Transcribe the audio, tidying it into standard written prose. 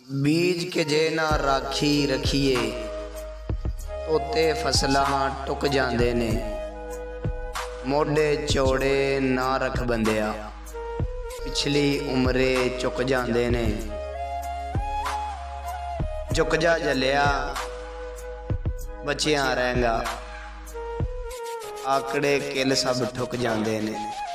बीज के जे ना राखी रखिए तोते फसलां टुक जांदे ने। मोढे चौड़े ना रख बंदिया पिछली उमरे चुक जांदे ने। चुक जा जलिया बचिया रहेगा आकड़े किल सब ठुक जांदे ने।